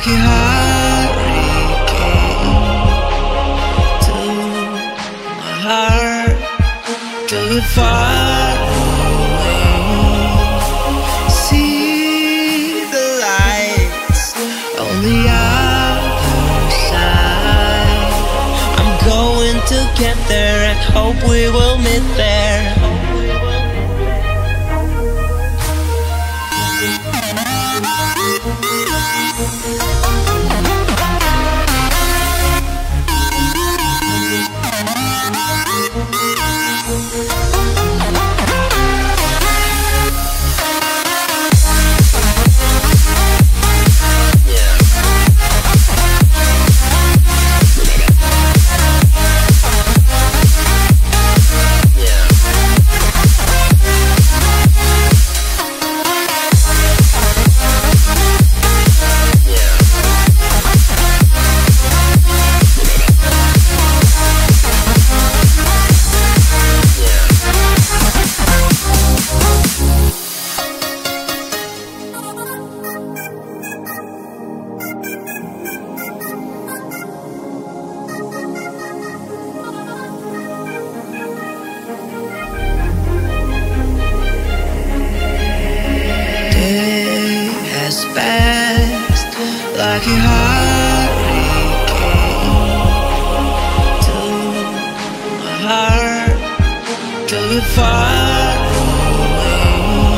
like a hurricane to my heart, till it far away. See the lights on the other side. I'm going to get there and hope we will meet there. Fast like a hurricane to my heart, till it far away.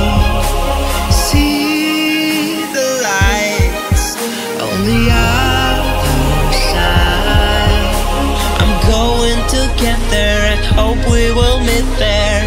See the lights on the other side. I'm going to get there and hope we will meet there.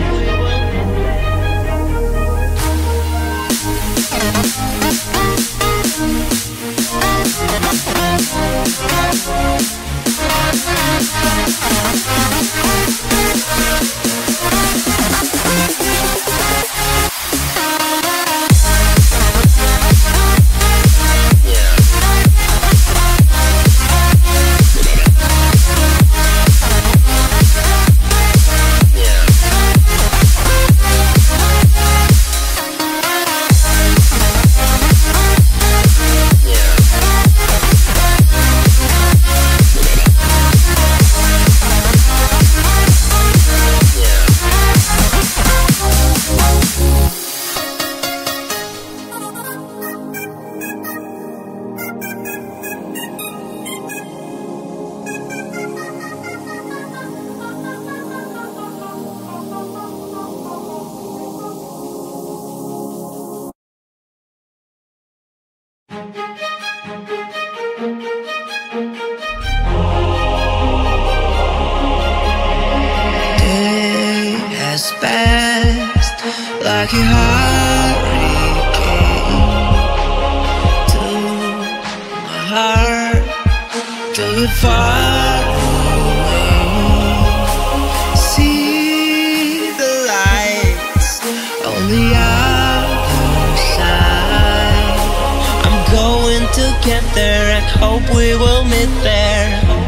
Day has passed like a hurricane to my heart, till it far away. See the lights on the other side. I'm going to get there and hope we will meet there.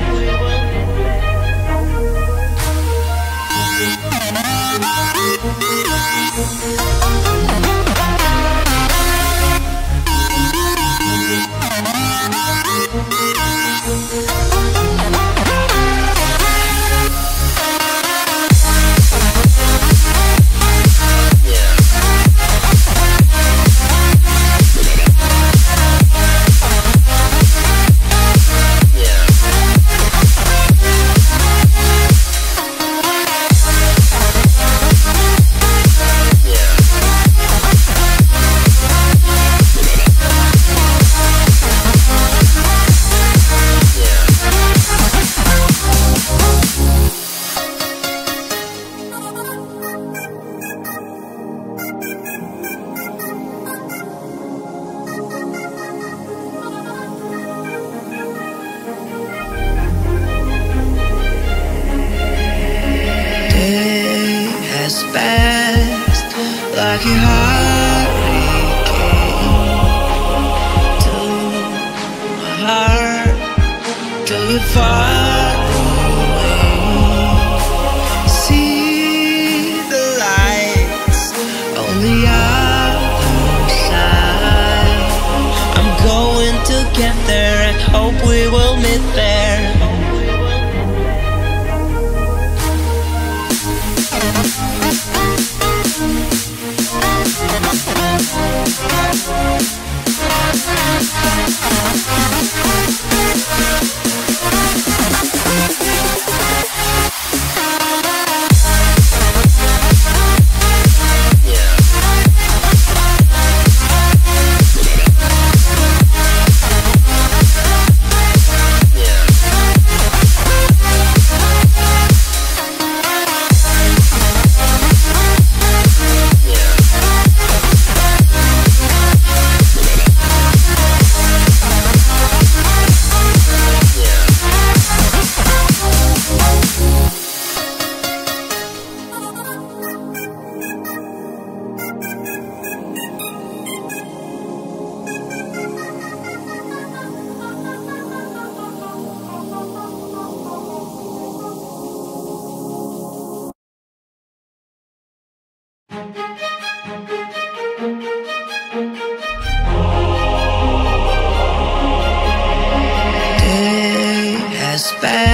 Fast like a hurricane to my heart, till it far away. See the lights on the other side. I'm going to get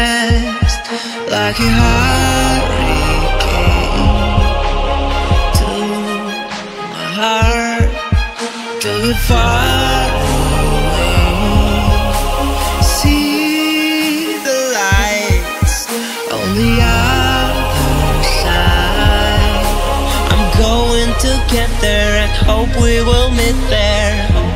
fast, like a hurricane, to my heart, to the far away. See the lights on the other side. I'm going to get there and hope we will meet there.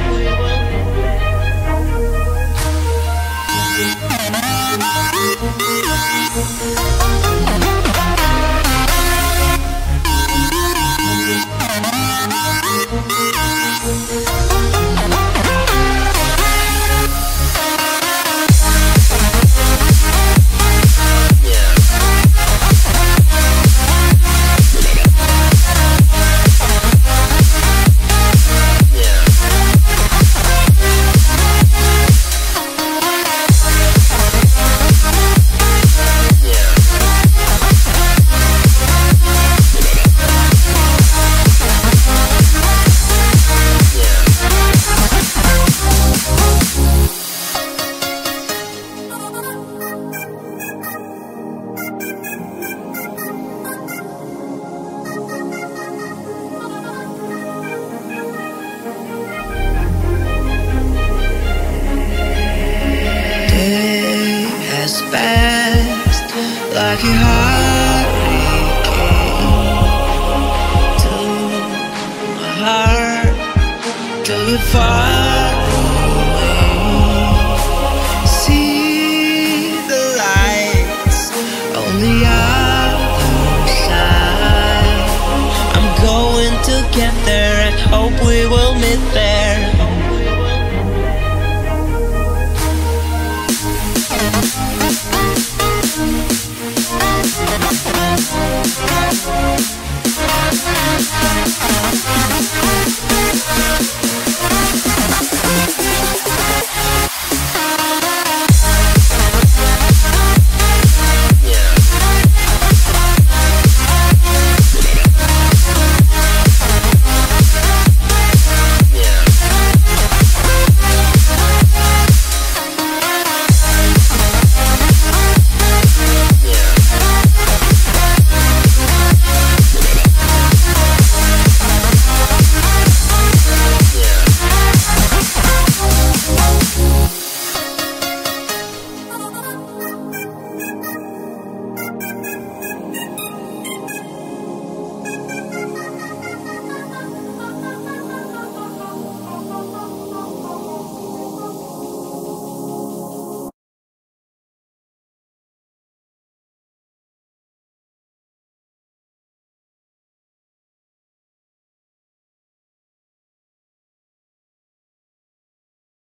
Fast, like a hurricane, to my heart, to the far away. See the lights on the other side. I'm going to get there and hope we will meet there.